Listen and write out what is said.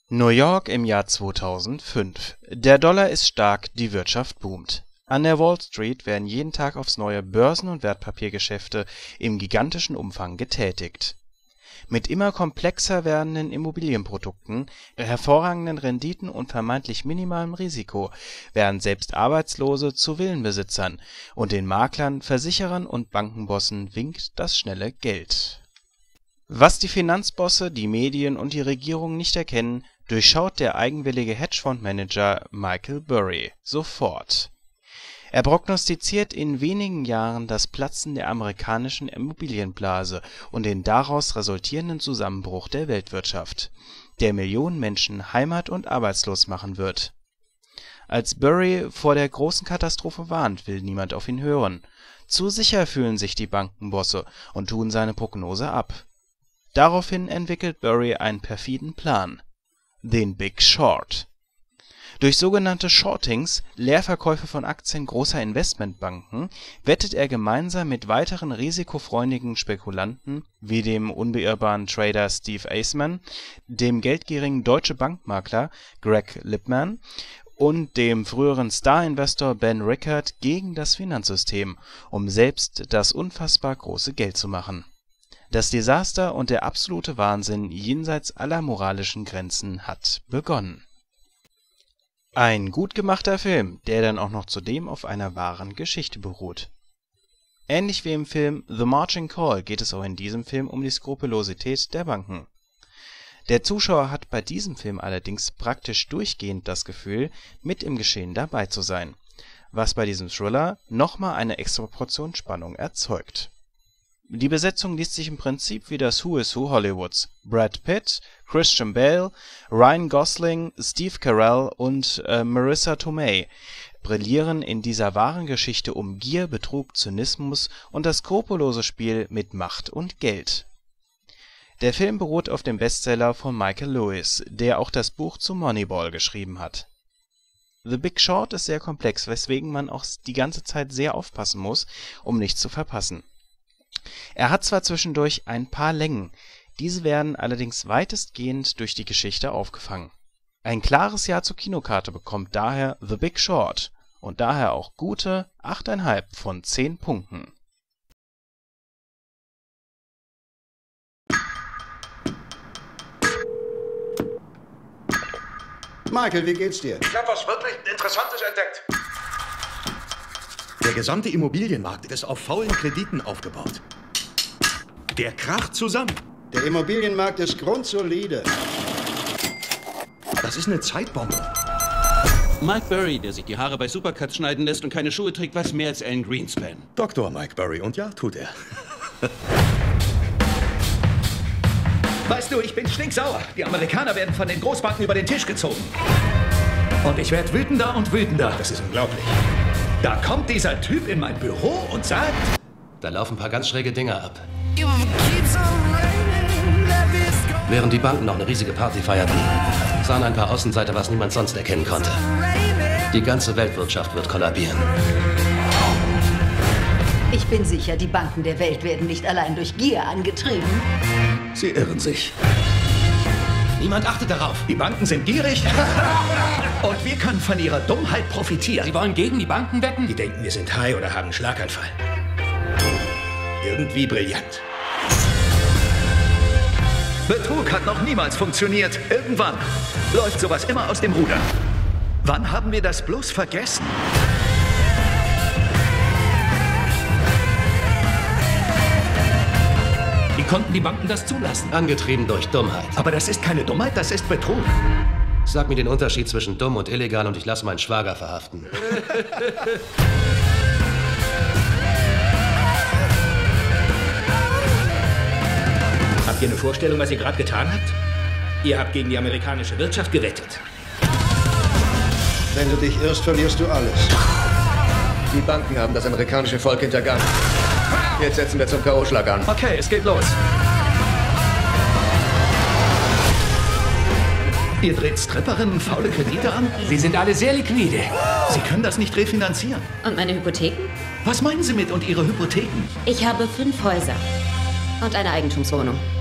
New York im Jahr 2005. Der Dollar ist stark, die Wirtschaft boomt. An der Wall Street werden jeden Tag aufs neue Börsen- und Wertpapiergeschäfte im gigantischen Umfang getätigt. Mit immer komplexer werdenden Immobilienprodukten, hervorragenden Renditen und vermeintlich minimalem Risiko werden selbst Arbeitslose zu Villenbesitzern, und den Maklern, Versicherern und Bankenbossen winkt das schnelle Geld. Was die Finanzbosse, die Medien und die Regierung nicht erkennen, durchschaut der eigenwillige Hedgefondsmanager Michael Burry sofort. Er prognostiziert in wenigen Jahren das Platzen der amerikanischen Immobilienblase und den daraus resultierenden Zusammenbruch der Weltwirtschaft, der Millionen Menschen heimat- und arbeitslos machen wird. Als Burry vor der großen Katastrophe warnt, will niemand auf ihn hören. Zu sicher fühlen sich die Bankenbosse und tun seine Prognose ab. Daraufhin entwickelt Burry einen perfiden Plan: den Big Short. Durch sogenannte Shortings, Leerverkäufe von Aktien großer Investmentbanken, wettet er gemeinsam mit weiteren risikofreudigen Spekulanten wie dem unbeirrbaren Trader Steve Eisman, dem geldgierigen Deutsche-Bank-Makler Greg Lippmann und dem früheren Star-Investor Ben Rickert gegen das Finanzsystem, um selbst das unfassbar große Geld zu machen. Das Desaster und der absolute Wahnsinn jenseits aller moralischen Grenzen hat begonnen. Ein gut gemachter Film, der dann auch noch zudem auf einer wahren Geschichte beruht. Ähnlich wie im Film The Margin Call geht es auch in diesem Film um die Skrupelosität der Banken. Der Zuschauer hat bei diesem Film allerdings praktisch durchgehend das Gefühl, mit im Geschehen dabei zu sein, was bei diesem Thriller nochmal eine extra Portion Spannung erzeugt. Die Besetzung liest sich im Prinzip wie das Who is Who Hollywoods: Brad Pitt, Christian Bale, Ryan Gosling, Steve Carell und Marissa Tomei brillieren in dieser wahren Geschichte um Gier, Betrug, Zynismus und das skrupellose Spiel mit Macht und Geld. Der Film beruht auf dem Bestseller von Michael Lewis, der auch das Buch zu Moneyball geschrieben hat. The Big Short ist sehr komplex, weswegen man auch die ganze Zeit sehr aufpassen muss, um nichts zu verpassen. Er hat zwar zwischendurch ein paar Längen, diese werden allerdings weitestgehend durch die Geschichte aufgefangen. Ein klares Ja zur Kinokarte bekommt daher The Big Short und daher auch gute 8,5 von 10 Punkten. Michael, wie geht's dir? Ich habe was wirklich Interessantes entdeckt. Der gesamte Immobilienmarkt ist auf faulen Krediten aufgebaut. Der kracht zusammen. Der Immobilienmarkt ist grundsolide. Das ist eine Zeitbombe. Mike Burry, der sich die Haare bei Supercuts schneiden lässt und keine Schuhe trägt, weiß mehr als Alan Greenspan. Dr. Mike Burry, und ja, tut er. Weißt du, ich bin stinksauer. Die Amerikaner werden von den Großbanken über den Tisch gezogen. Und ich werde wütender und wütender. Das ist unglaublich. Da kommt dieser Typ in mein Büro und sagt... Da laufen ein paar ganz schräge Dinge ab. Während die Banken noch eine riesige Party feierten, sahen ein paar Außenseiter, was niemand sonst erkennen konnte. Die ganze Weltwirtschaft wird kollabieren. Ich bin sicher, die Banken der Welt werden nicht allein durch Gier angetrieben. Sie irren sich. Niemand achtet darauf. Die Banken sind gierig und wir können von ihrer Dummheit profitieren. Sie wollen gegen die Banken wetten? Die denken, wir sind high oder haben einen Schlaganfall. Irgendwie brillant. Betrug hat noch niemals funktioniert. Irgendwann läuft sowas immer aus dem Ruder. Wann haben wir das bloß vergessen? Wie konnten die Banken das zulassen? Angetrieben durch Dummheit. Aber das ist keine Dummheit, das ist Betrug. Sag mir den Unterschied zwischen dumm und illegal und ich lasse meinen Schwager verhaften. Habt ihr eine Vorstellung, was ihr gerade getan habt? Ihr habt gegen die amerikanische Wirtschaft gewettet. Wenn du dich irrst, verlierst du alles. Die Banken haben das amerikanische Volk hintergangen. Jetzt setzen wir zum K.O.-Schlag an. Okay, es geht los. Ihr dreht Stripperinnen faule Kredite an? Sie sind alle sehr liquide. Sie können das nicht refinanzieren. Und meine Hypotheken? Was meinen Sie mit und Ihre Hypotheken? Ich habe 5 Häuser und eine Eigentumswohnung.